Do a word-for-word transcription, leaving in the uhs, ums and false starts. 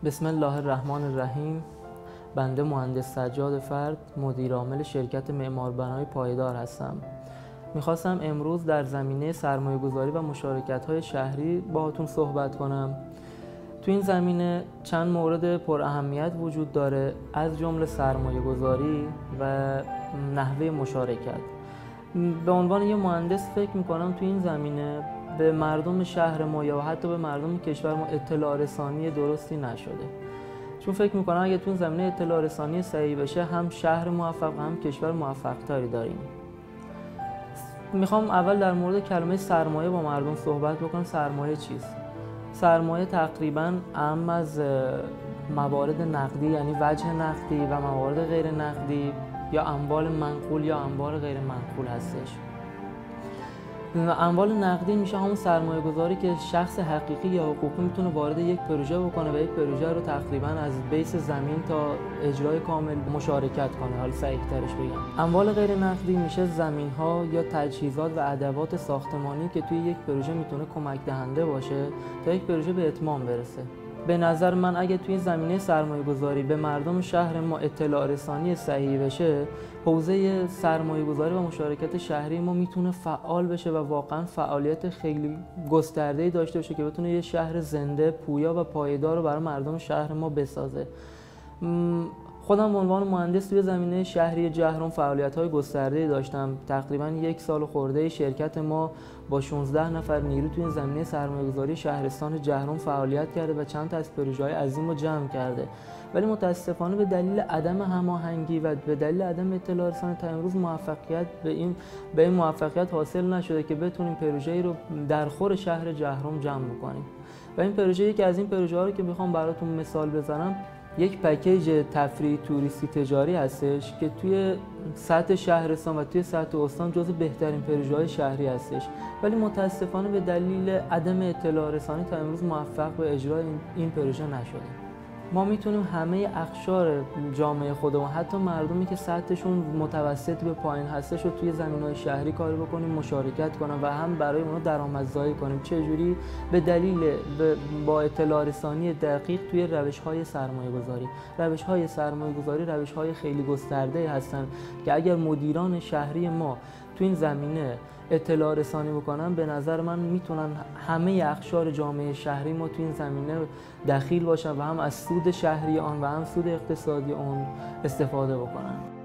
بسم الله الرحمن الرحیم. بنده مهندس سجاد فرد، مدیر عامل شرکت معماربنای پایدار هستم. میخواستم امروز در زمینه سرمایه گذاری و مشارکت های شهری باهاتون صحبت کنم. تو این زمینه چند مورد پر اهمیت وجود داره، از جمله سرمایه گذاری و نحوه مشارکت. به عنوان یه مهندس فکر میکنم تو این زمینه به مردم شهر ما یا حتی به مردم کشور ما اطلاع رسانی درستی نشده. چون فکر میکنم اگه تو این زمینه اطلاع رسانی صحیح بشه، هم شهر موفق هم کشور موفق تری داریم. میخوام اول در مورد کلمه سرمایه با مردم صحبت بکنم. سرمایه چیست؟ سرمایه تقریباً اهم از موارد نقدی، یعنی وجه نقدی و موارد غیر نقدی یا اموال منقول یا اموال غیر منقول هستش. اموال نقدی میشه همون سرمایه گذاری که شخص حقیقی یا حقوقی میتونه وارد یک پروژه بکنه و یک پروژه رو تقریبا از بیس زمین تا اجرای کامل مشارکت کنه. حالا صحیح ترش بگم، اموال غیر نقدی میشه زمین ها یا تجهیزات و ادوات ساختمانی که توی یک پروژه میتونه کمک دهنده باشه تا یک پروژه به اتمام برسه. به نظر من اگه توی زمینه سرمایه گذاری به مردم شهر ما اطلاع رسانی صحیح بشه، حوزه سرمایه گذاری و مشارکت شهری ما میتونه فعال بشه و واقعا فعالیت خیلی گسترده‌ای داشته باشه که بتونه یه شهر زنده، پویا و پایدار رو برای مردم شهر ما بسازه. خودم به عنوان مهندس توی زمینه شهری جهرم فعالیت‌های گسترده‌ای داشتم. تقریباً یک سال خورده شرکت ما با شانزده نفر نیرو توی زمینه سرمایه‌گذاری شهرستان جهرم فعالیت کرده و چند تا از پروژه‌های عظیم رو جمع کرده. ولی متاسفانه به دلیل عدم هماهنگی و به دلیل عدم اطلاع رسانی تا امروز موفقیت به این به این موفقیت حاصل نشده که بتونیم پروژه‌ای رو در خور شهر جهرم جمع بکنیم. و این پروژه یکی از این پروژه‌ها رو که می‌خوام براتون مثال بزنم، یک پکیج تفریحی توریستی تجاری هستش که توی سطح شهرستان و توی سطح استان جزو بهترین پروژه‌های شهری هستش. ولی متاسفانه به دلیل عدم اطلاع رسانی تا امروز موفق به اجرای این پروژه نشده. ما میتونیم همه اقشار جامعه خودمون، حتی مردمی که سطحشون متوسط به پایین هستش رو توی زمینه‌های شهری کار بکنیم، مشارکت کنیم و هم برای اونها درآمدزایی کنیم. چجوری؟ به دلیل با اطلاع رسانی دقیق توی روش‌های سرمایه‌گذاری. روش‌های سرمایه‌گذاری روش‌های خیلی گسترده هستن که اگر مدیران شهری ما تو این زمینه اطلاع رسانی بکنن، به نظر من میتونن همه اقشار جامعه شهری ما تو این زمینه دخیل باشن و هم از سود شهری آن و هم سود اقتصادی آن استفاده بکنن.